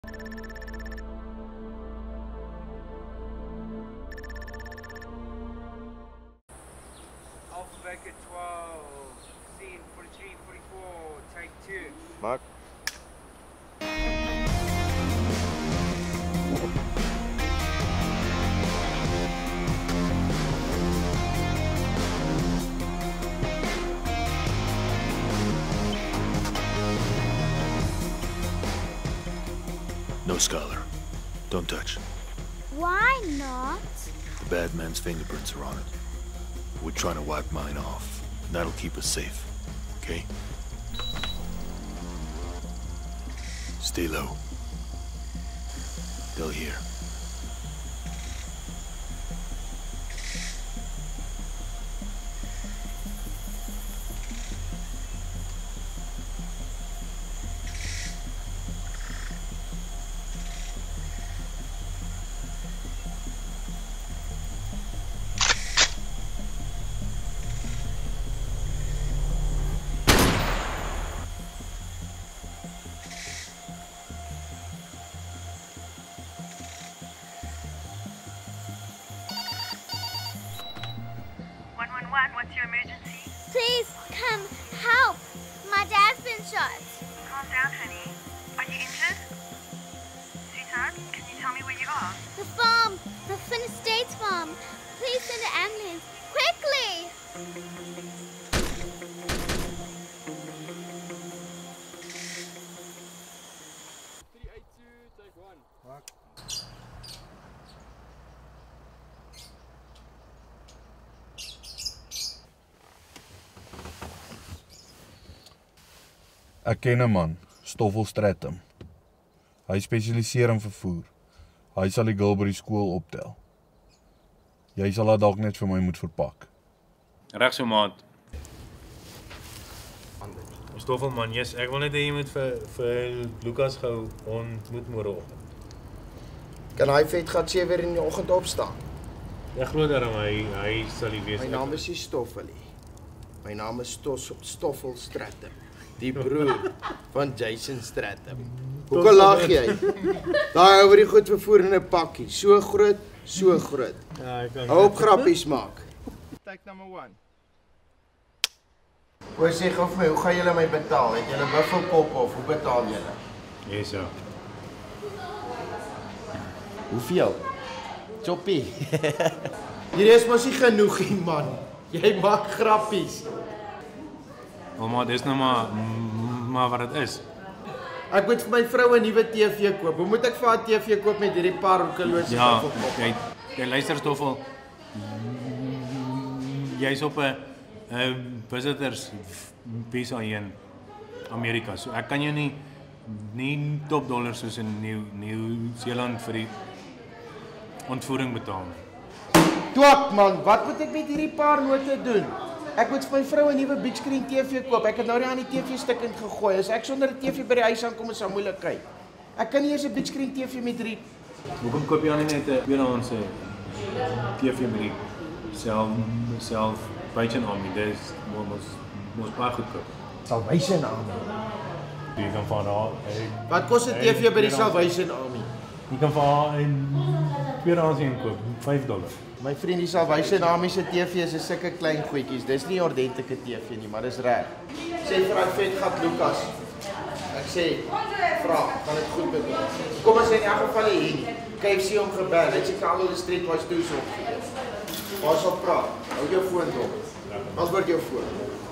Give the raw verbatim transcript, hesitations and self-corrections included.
Alpha Bank at twelve, scene forty-three, forty-four, take two. Mark. No, SKYLAR. Don't touch. Why not? The bad man's fingerprints are on it. We're trying to wipe mine off. That'll keep us safe. Okay? Stay low. They'll hear. one one one, what's your emergency? Please come help. My dad's been shot. Calm down, honey. Are you injured? Sweetheart, can you tell me where you are? The farm, the Freestate farm. Please send an ambulance quickly. three eight two, take one. Mark. Ek ken 'n man, Stoffel Stratum. Hy spesialiseer in vervoer. Hy sal die girl by die skool optel. Jy sal haar dalk net vir my moet verpak. Reg so, maat. Stoffel man, yes, ek wil net hê jy moet vir vir Lukas gou ontmoet môreoggend. Kan hy vet gaan sewe uur in die oggend opstaan? Ek glo daarom hy hy sal die wees. My naam is nie Stoffelie. My naam is Stos Stoffel Stratum. Die broer van Jason Stratum. Hoekom lag jy? Daai oor die goed vervoer in 'n pakkie, so groot, so groot. Ja, ek kan. Hou op grappies maak. Take number one. Hoe sê gou vir my, hoe gaan julle my betaal? Het julle buffelkop of hoe betaal julle? Yes, ja. Hoeveel? Choppie. Hier is mos nie genoeg nie, man. Jy maak grappies. Ouma, dis nou maar maar wat dit is. Ek moet vir my vrou 'n nuwe T V koop. Hoe moet ek vir haar T V koop met hierdie paar roekelose Ja, buffelkop? jy jy luister Stoffel. Jy's op 'n 'n visitors visa hier in Amerika. So ek kan jou nie nie top dollars soos in Nieuw Nieu-Seeland vir die ontvoering betaal nie. Twak man, wat moet ek met hierdie paar note doen? Ek moet vir my vrou 'n nuwe big screen T V koop. Ek het nou net aan die T V stukkend gegooi. As ek sonder 'n T V by die huis aankom, is daar moeilikheid. Ek kan nie eens 'n big screen T V met hierdie. Hoekom koop jy dan nie net 'n tweedehandse T V met die self self Salvation Army? Dis mos mos baie goedkoop. Salvation Army. Jy kan van haar. Wat kos 'n T V by die Salvation Army? Jy kan van haar 'n tweedehands een koop, vyf dollar. My vriend, die Salvation Army se T V is 'n sulke klein goedjies. Dis nie 'n ordentlike T V nie, maar dis reg. Sê vir daai vetgat Lukas. Ek sê, vra, gaan dit goed met hom? Kom as hy in elk geval hier nie. K F C hom gebel. Hy sê kan al die street was toe so. Waar sal praat? Hou jou foon dop. Antwoord jou foon.